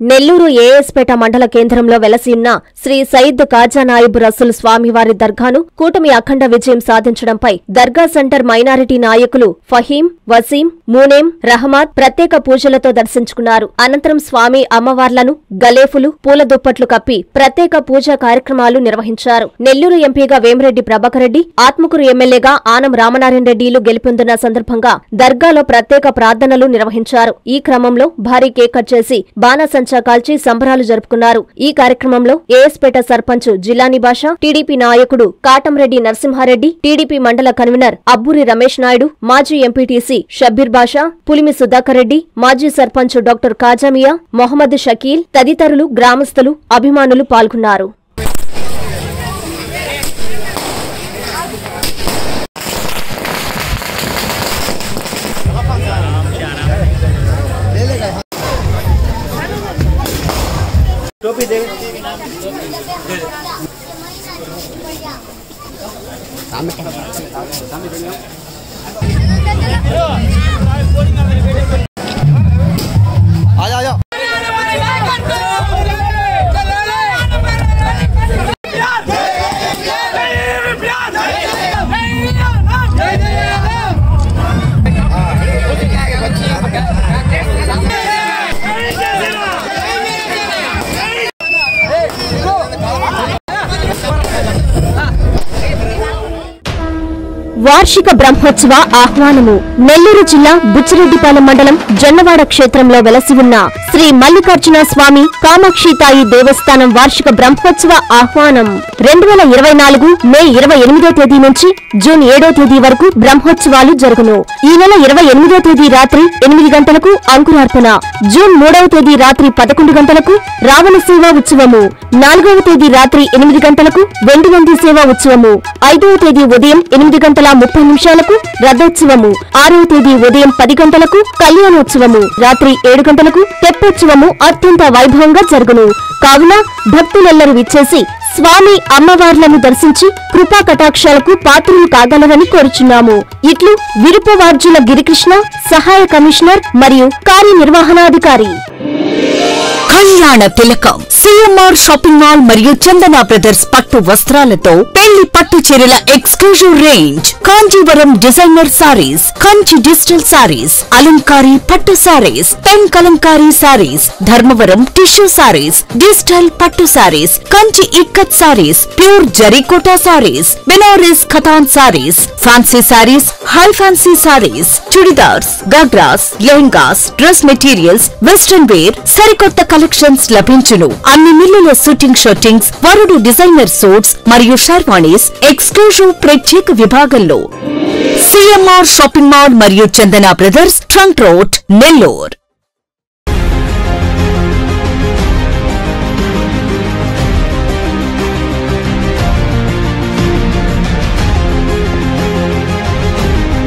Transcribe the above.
నెల్లూరు ఏఎస్పేట మండల కేంద్రంలో వెలసియున్న శ్రీ సయ్యద్ ఖాజా నాయిబ్ రసూల్ స్వామివారి దర్గాను కూటమి అఖండ విజయం సాధించడంపై దర్గా సెంటర్ మైనారిటీ నాయకులు ఫహీం, వసీం, మూనేం, రహమాద్ ప్రత్యేక పూజలతో దర్శించుకున్నారు. అనంతరం స్వామి అమ్మవార్లను గలేఫులు, పూల దుప్పట్లు కప్పి ప్రత్యేక పూజా కార్యక్రమాలు నిర్వహించారు. నెల్లూరు ఎంపీగా వేమిరెడ్డి ప్రభాకర్ రెడ్డి, ఆత్మకూరు ఎమ్మెల్యేగా ఆనం రామనారాయణ రెడ్డిలు గెలుపొందిన సందర్భంగా దర్గాలో ప్రత్యేక ప్రార్థనలు నిర్వహించారు. ఈ క్రమంలో భారీ కేక్ కట్ చేసి బాణాసంచా కాల్చి సంబరాలు జరుపుకున్నారు. ఈ కార్యక్రమంలో ఏఎస్పేట సర్పంచ్ జిలానీ బాషా, టీడీపీ నాయకుడు కాటంరెడ్డి నరసింహారెడ్డి, టీడీపీ మండల కన్వీనర్ అబ్బూరి రమేష్ నాయుడు, మాజీ ఎంపీటీసీ షబ్బీర్ బాషా, పులిమి సుధాకర్ రెడ్డి, మాజీ సర్పంచ్ డాక్టర్ కాజామియా, మొహమ్మద్ షకీల్ తదితరులు, గ్రామస్తులు, అభిమానులు పాల్గొన్నారు. टोपी दे आजा వార్షిక బ్రహ్మోత్సవ ఆహ్వానము. నెల్లూరు జిల్లా బుచ్చిరెడ్డిపాలెం మండలం జొన్నవాడ క్షేత్రంలో వెలసి ఉన్న శ్రీ మల్లికార్జున స్వామి కామాక్షితాయి దేవస్థానం వార్షిక బ్రహ్మోత్సవ ఆహ్వానం 2024 మే 28వ తేదీ నుంచి జూన్ 7వ తేదీ వరకు బ్రహ్మోత్సవాలు జరుగును. ఈ నెల 28వ తేదీ రాత్రి 8 గంటలకు అంకురార్పణ, జూన్ 3వ తేదీ రాత్రి 11 గంటలకు రావణ సేవా ఉత్సవము, 4వ తేదీ రాత్రి 8 గంటలకు వెండివంది సేవా ఉత్సవము, 5వ తేదీ ఉదయం 8:30 రథోత్సవము, 6వ తేదీ ఉదయం 10 గంటలకు కళ్యాణోత్సవము, రాత్రి 7 గంటలకు తెప్పోత్సవము అత్యంత వైభవంగా జరుగును. కావున భక్తులెల్లరూ విచ్చేసి స్వామి అమ్మవార్లను దర్శించి కృపా కటాక్షాలకు పాత్రలు కాగలరని కోరుచున్నాము. ఇట్లు విరుపవార్జుల గిరికృష్ణ, సహాయ కమిషనర్ మరియు కార్యనిర్వహణాధికారి. కళ్యాణ తిలకం సిఎంఆర్ షాపింగ్ మాల్ మరియు చందన బ్రదర్స్ పట్టు వస్త్రాలతో పెళ్లి పట్టు చీరల exclusive range, Kanjeevaram designer saris, Kanchi digital saris, Alankari పట్టు saris, pen Kalamkari saris, Dharmavaram tissue saris, digital పట్టు saris, Kanchi ikat saris, pure Zarikota saris, Benaras Katan saris, fancy saris, high fancy saris, churidars, ghagras, lehengas, dress materials, western wear సరికొత్త కలెక్షన్స్ లభించును. అన్ని మిల్లుల షూటింగ్ షర్టింగ్స్, వరుడు డిజైనర్ సూట్స్ మరియు షర్వాణీస్ ఎక్స్క్లూజివ్ ప్రత్యేక విభాగంలో. సిఎంఆర్ షాపింగ్ మాల్ మరియు Chandana brothers, trunk road, Nellore.